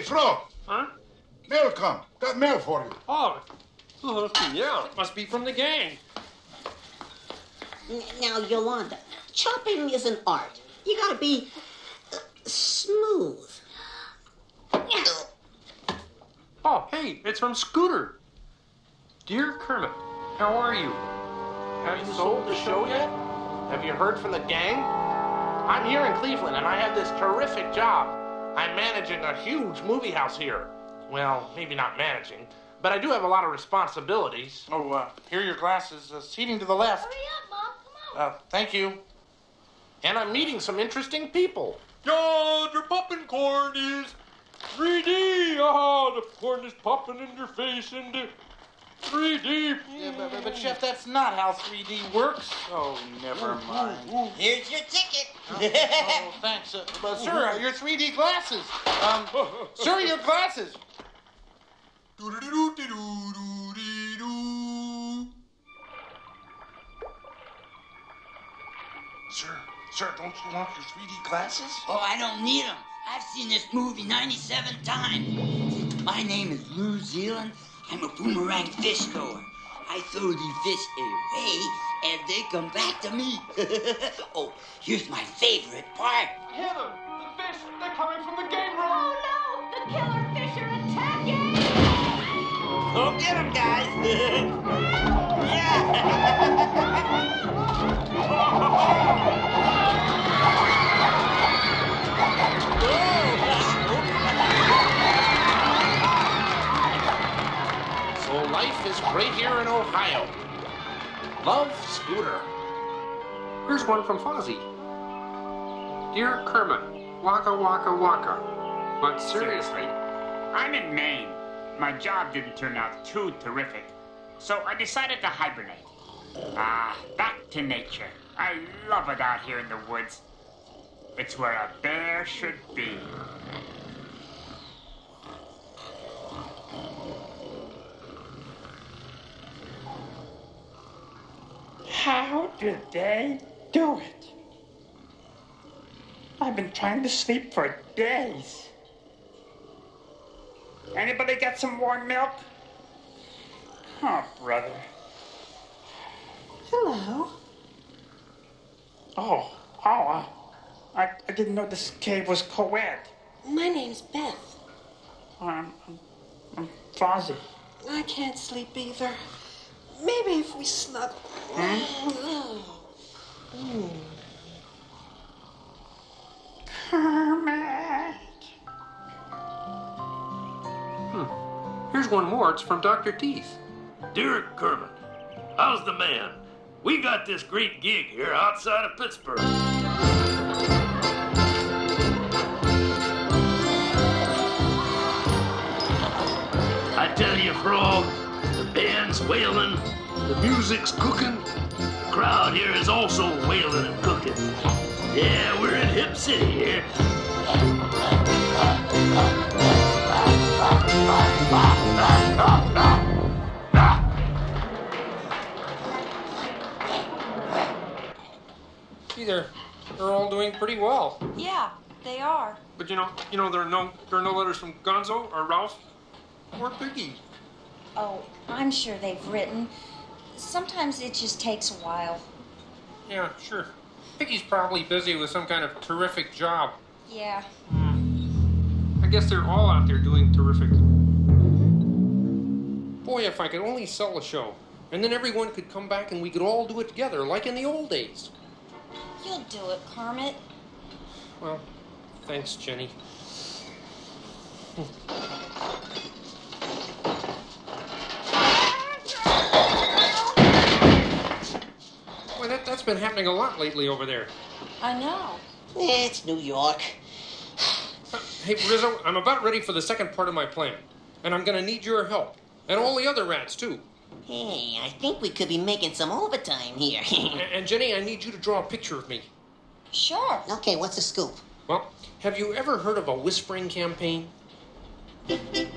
Flo. Huh? Mail come. Got mail for you. Oh, yeah. Must be from the gang. Now, Yolanda, chopping is an art. You gotta be smooth. Oh, hey, it's from Scooter. Dear Kermit, how are you? Have you sold the show yet? Have you heard from the gang? I'm here in Cleveland, and I have this terrific job. I'm managing a huge movie house here. Well, maybe not managing, but I do have a lot of responsibilities. Oh, here are your glasses. Seating to the left. Hurry up, Mom. Come on. Thank you. And I'm meeting some interesting people. Yeah, the popping corn is 3D. Oh, the corn is popping in your face in the 3D. Yeah, but Chef, that's not how 3D works. Oh, never mind. Here's your ticket. Oh, thanks. But sir, your 3D glasses. Sir, your glasses. Sir, don't you want your 3D glasses? Oh, I don't need them. I've seen this movie 97 times. My name is New Zealand. I'm a boomerang fish thrower. I throw these fish away, and they come back to me. Oh, here's my favorite part. Heather, the fish, they're coming from the game room. Oh, no. The killer fish are attacking. Go get them, guys. Yeah. So life is great here in Ohio. Love, Scooter. Here's one from Fozzie. Dear Kermit, waka waka waka. But seriously, I'm in Maine. My job didn't turn out too terrific, so I decided to hibernate. Back to nature. I love it out here in the woods. It's where a bear should be. How did they do it? I've been trying to sleep for days. Anybody got some warm milk? Oh, brother. Hello. I didn't know this cave was co-ed. My name's Beth. I'm Fozzie. I can't sleep either. Maybe if we snuggle. Kermit. here's one more. It's from Dr. Teeth. Dear Kermit, how's the man? We got this great gig here outside of Pittsburgh. I tell you, Frog, the band's wailing, the music's cooking, the crowd here is also wailing and cooking. Yeah, we're in Hip City here. See, they're all doing pretty well. Yeah, they are. But you know, there are no letters from Gonzo or Ralph or Piggy. Oh, I'm sure they've written. Sometimes it just takes a while. Yeah, sure. Piggy's probably busy with some kind of terrific job. Yeah. I guess they're all out there doing terrific. Boy, if I could only sell a show, and then everyone could come back and we could all do it together, like in the old days. You'll do it, Kermit. Well, thanks, Jenny. Well, that's been happening a lot lately over there. I know. It's New York. Hey, Rizzo, I'm about ready for the second part of my plan. And I'm going to need your help. And all the other rats, too. Hey, I think we could be making some overtime here. And Jenny, I need you to draw a picture of me. Sure. Okay, what's the scoop? Well, have you ever heard of a whispering campaign?